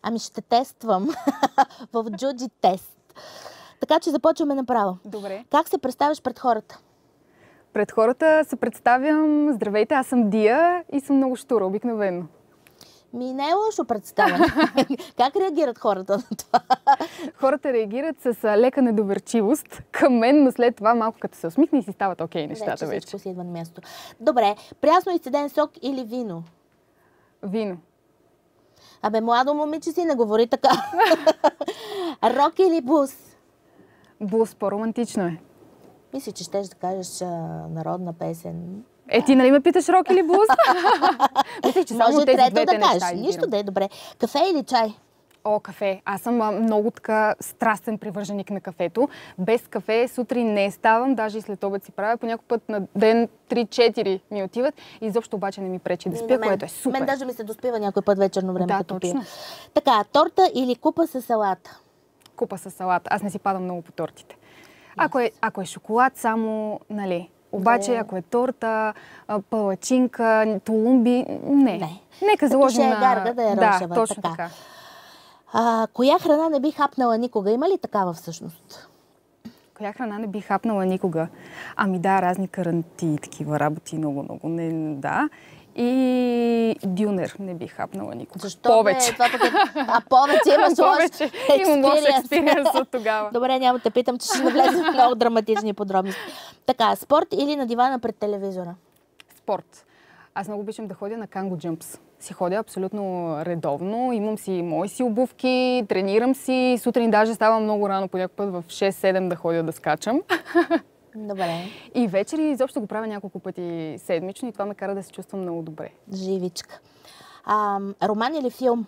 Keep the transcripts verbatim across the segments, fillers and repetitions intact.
Ами ще тествам в Джуджи тест. Така че започваме направо. Добре. Как се представяш пред хората? Пред хората се представям: здравейте, аз съм Дия и съм много щура, обикновено. Ми не е лошо представяне. Как реагират хората на това? Хората реагират с лека недоверчивост към мен, но след това малко като се усмихне и си стават окей нещата вече. Вече всичко си идва на място. Добре, прясно изцеден сок или вино? Вино. Абе, младо момиче си, не говори така. Рок или блуз? Блуз, по-романтично е. Мисля, че щеш да кажеш а, народна песен. Е, ти нали ме питаш рок или блуз? Мисля, че само Може тези трето двете да кажеш. неща Нищо избирам. да е добре. Кафе или чай? О, кафе. Аз съм а, много така страстен привърженик на кафето. Без кафе сутрин не ставам, даже и след обед си правя. По някой път на ден три-четири ми отиват. И изобщо обаче не ми пречи да спя, което е супер. Мен даже ми се доспива някой път вечерно време, Да, като точно. пия. Така, торта или купа с салата? Купа с салата. Аз не си падам много по тортите. Ако е, ако е шоколад, само, нали. Обаче, Да. ако е торта, палачинка, толумби, не. Не. Нека заложим ще е на... гарга да е Да, рошева, точно така. така. А, коя храна не би хапнала никога? Има ли такава всъщност? Коя храна не би хапнала никога? Ами да, разни каранти и такива работи, много-много. Не, да. И дюнер не би хапнала никога. Защо Повече. Бе, това пък е... А повече имаш Повече. Имам лош experience. експириенс от тогава. Добре, няма те питам, че ще навлезем в много драматични подробности. Така, спорт или на дивана пред телевизора? Спорт. Аз много обичам да ходя на канго джъмпс. Си ходя абсолютно редовно, имам си мои си обувки, тренирам си. Сутрин даже ставам много рано, по някой път в шест-седем да ходя да скачам. Добре. И вечери изобщо го правя няколко пъти седмично и това ме кара да се чувствам много добре. Живичка. А, роман или филм?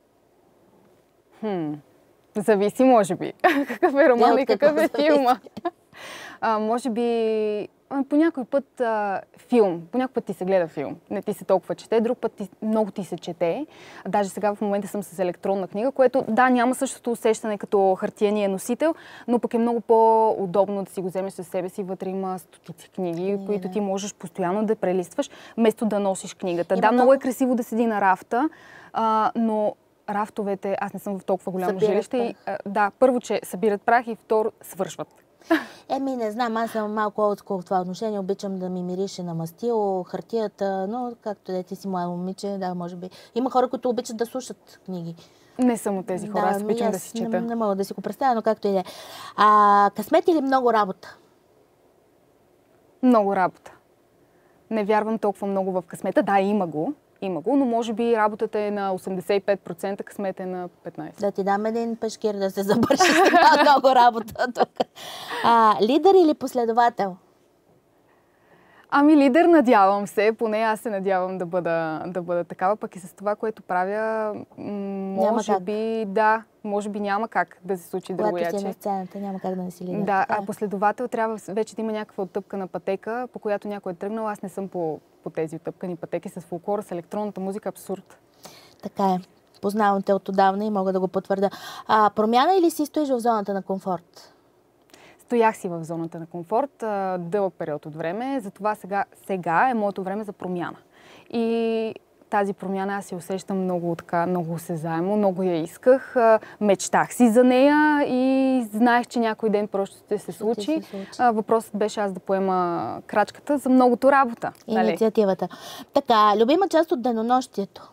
Хм. Зависи, може би. Какъв е роман и какъв е филма. А, може би по някой път а, филм, по някой път ти се гледа филм, не ти се толкова чете, друг път ти, много ти се чете. Даже сега в момента съм с електронна книга, което да, няма същото усещане като хартияния носител, но пък е много по-удобно да си го вземеш със себе си. Вътре има стотици книги, Не, които да. ти можеш постоянно да прелистваш, вместо да носиш книгата. Има да, много много- е красиво да седи на рафта, а, но рафтовете, аз не съм в толкова голямо Събират жилище. И, а, да, първо, че събират прах и второ, свършват. Еми, не знам, аз съм малко олдскул в това отношение. Обичам да ми мирише на мастило, хартията, но както да ти си младо момиче, да, може би. Има хора, които обичат да слушат книги. Не съм от тези хора, аз ми обичам аз да си не, чета. не мога да си го представя, но както и да е. А, късмет или много работа? Много работа. Не вярвам толкова много в късмета. Да, има го, има го, но може би работата е на осемдесет и пет процента, късмет е на петнайсет процента. Да ти дам един пешкир да се забърши с много работа тук. А, лидер или последовател? Ами лидер, надявам се, поне аз се надявам да бъда, да бъда такава, пък и с това, което правя, м, може как. би, да, може би няма как да се случи Когато си другояче. на сцената, няма как да не си лидер. Да, така а е. последовател трябва вече да има някаква оттъпкана пътека, по която някой е тръгнал. Аз не съм по, по тези оттъпкани пътеки с фолклора, с електронната музика, абсурд. Така е. Познавам те от отдавна и мога да го потвърда. А, промяна или си стоиш в зоната на комфорт? Стоях си в зоната на комфорт а, дълъг период от време, затова сега, сега е моето време за промяна. И тази промяна аз я усещам много така, много осезаемо, много я исках, а, мечтах си за нея и знаех, че някой ден просто ще се случи. се случи. А, въпросът беше аз да поема крачката за многото работа. Нали? Инициативата. Така, любима част от денонощието?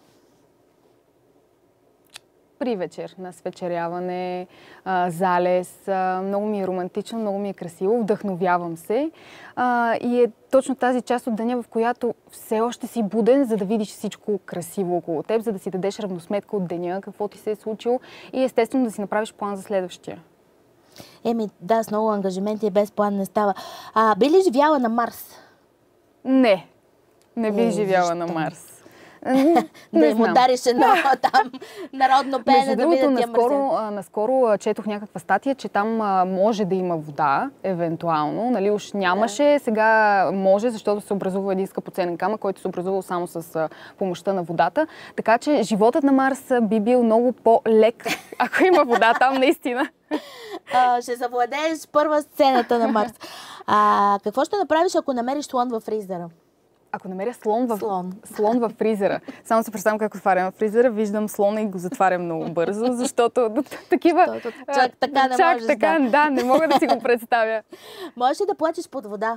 При вечер, на свечеряване, а, залез. А, много ми е романтично, много ми е красиво, вдъхновявам се. А, и е точно тази част от деня, в която все още си буден, за да видиш всичко красиво около теб, за да си дадеш равносметка от деня, какво ти се е случило и естествено да си направиш план за следващия. Еми, да, с много ангажименти и без план не става. А, би ли живяла на Марс? Не, не бих Е, живяла на защо? Марс. Не, Да не им знам. удариш едно там народно пеене, Между да другото, видят тия наскоро, марсиани. а, наскоро а, четох някаква статия, че там а, може да има вода, евентуално. Нали, уж нямаше, сега може, защото се образува един скъпоценен камък, който се образува само с а, помощта на водата. Така че животът на Марс а, би бил много по-лек, ако има вода там наистина. А, ще завладееш първа сцената на Марс. А, какво ще направиш, ако намериш слон във фризера? Ако намеря слон в, слон. слон в фризера, само се представям как отварям фризера, виждам слона и го затварям много бързо, защото такива... Защото чак така не чак можеш, така, да. да, не мога да си го представя. Можеш ли да плачеш под вода?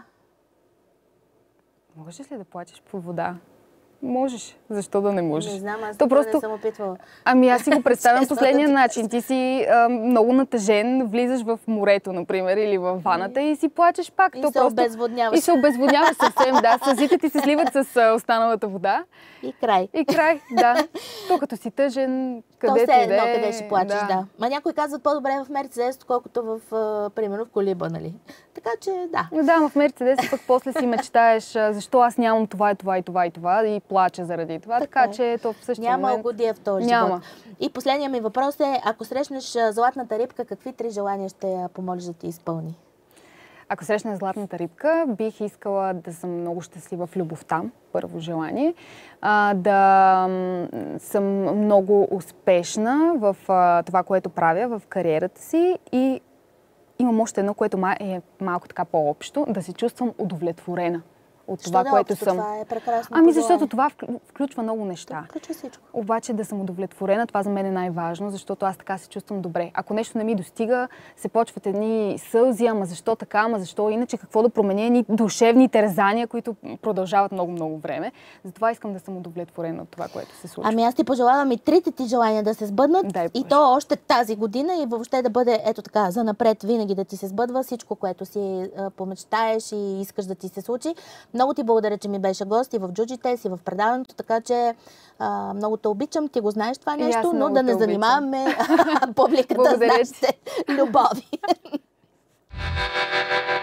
Можеш ли да плачеш под вода? Можеш. Защо да не можеш? Не знам, аз То просто... не съм опитвала. Ами аз си го представям последния начин. Ти си а, много натъжен, влизаш в морето, например, или в ваната и си плачеш пак. И То се просто... обезводняваш. И се обезводняваш съвсем, да. Сълзите ти се сливат с а, останалата вода. И край. И край, да. То като си тъжен, където То все и да едно, е. къде ще плачеш, да. да. Ма някои казват по-добре в Мерцедес, отколкото в, а, примерно, в колиба, нали? Така че, да. Но да, в Мерцедес пък после си мечтаеш а, защо аз нямам това и това и това и това и плача заради това. Така, така че то в същия Няма момент... угодия в този Няма. живот. И последният ми въпрос е, ако срещнеш а, златната рибка, какви три желания ще я помолиш да ти изпълни? Ако срещна златната рибка, бих искала да съм много щастлива в любовта, първо желание. А, да м, съм много успешна в а, това, което правя, в кариерата си и имам още едно, което е малко така по-общо, да се чувствам удовлетворена от това, Що което общо? съм. Това е прекрасно. Ами защото това включва много неща. Включва всичко. Обаче да съм удовлетворена, това за мен е най-важно, защото аз така се чувствам добре. Ако нещо не ми достига, се почват едни сълзи, ама защо така, ама защо иначе, какво да променя, едни душевни терзания, които продължават много-много време. Затова искам да съм удовлетворена от това, което се случва. Ами аз ти пожелавам и трите ти желания да се сбъднат. Дай, и то още тази година и въобще да бъде ето така, занапред винаги да ти се сбъдва всичко, което си а, помечтаеш и искаш да ти се случи. Много ти благодаря, че ми беше гост и в Джуджите, си в предаването, така че а, много те обичам, ти го знаеш това нещо, но да не занимаваме публиката с нашите любови.